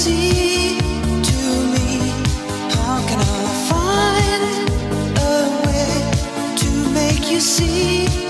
see to me? How can I find a way to make you see?